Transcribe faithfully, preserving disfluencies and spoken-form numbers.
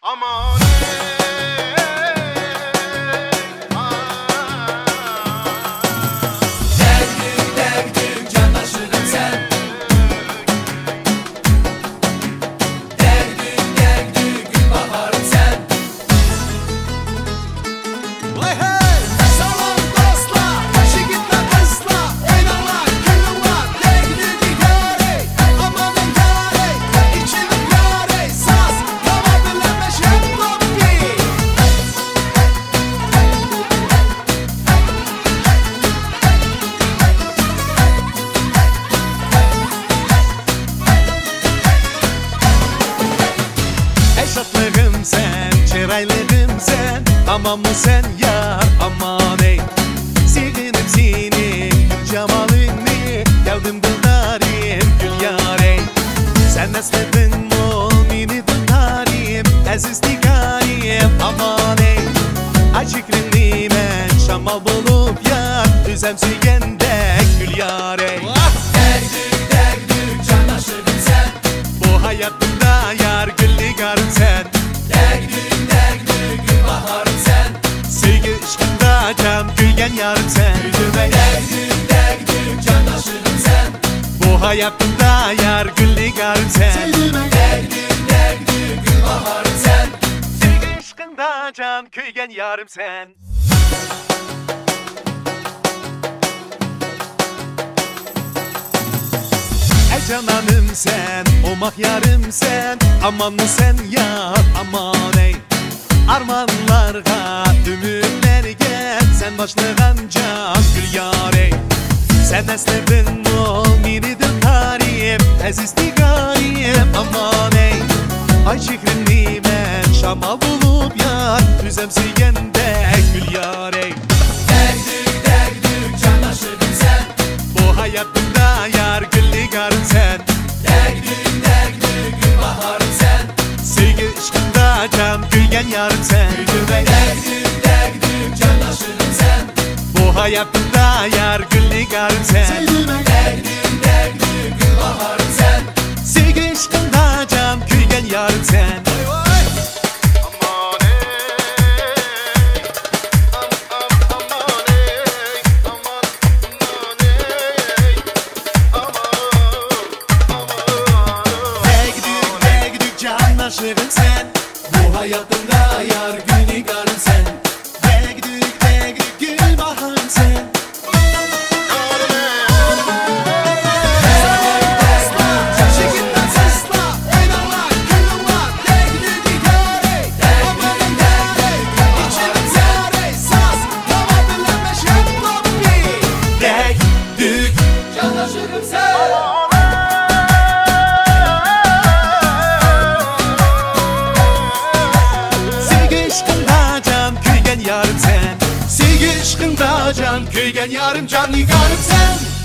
Aman Degdük degdük candaşırım sen. Degdük degdük gül baharım sen. Hey hey! Salam dostlar, şigitler kızlar, oynarlar, gülürler. Degdük yarey, amanın yarey, içilim yarey. Saz, hava bilemeş hep lobby. Eşatlığım sen, çiraylığım sen. Aman mı sen yar, aman ey. Sevinip senin gül cemalini, geldim dıldarım gül yar ey. Sen nesledin mumini dıldarım, aziz digarım aman ey. Acıklı ben şamal bulup yar, üzem süygende gül yar ey. Degdük degdük candaşırım sen. Bu hayatımda yar gül digarım sen. Degdük degdük gül baharım sen. Sevgi ışkında can gülgen yarım sen. Degdük degdük candaşırım sen. Bu hayatımda yar gül digarım sen. Degdük degdük gül baharım sen. Sevgi ışkında can köygen yarım sen. Ey cananım sen, omak yarım sen. Aman mı sen yar, aman ey. Armanlarga, ümürlerge sen başlığan can gül yar ey. Sen esnedin muminidir tarihim, aziz digarım aman ey. Ay şehrini ben şamal bulup yar, üzem süygende gül yar ey. Degdük degdük candaşırım sen. Bu hayatımda yar gül digarım sen. Degdük degdük gül baharım sen. Sevgi ışkında can gülgen yarım sen. Degdük degdük candaşırım sen. Bu hayatımda yar gül digarım sen. Degdük degdük gül baharım sen. Sevgi ışkında can gülgen yarım sen. Degdük degdük canlaşırım sen. Bu hayatımda yar gül nigarım sen. Degdük degdük gül baharım sen. Şekilden sesla, oynarlar, gülürler. Degdük yarey, amanın yarey, içilim yarey. Saz, hava bilemeş hep lobby. Degdük Candaşırım sen. Sevgi ışkında can köygen yarım sen. Sevgi ışkında can köygen yarım can digarım sen.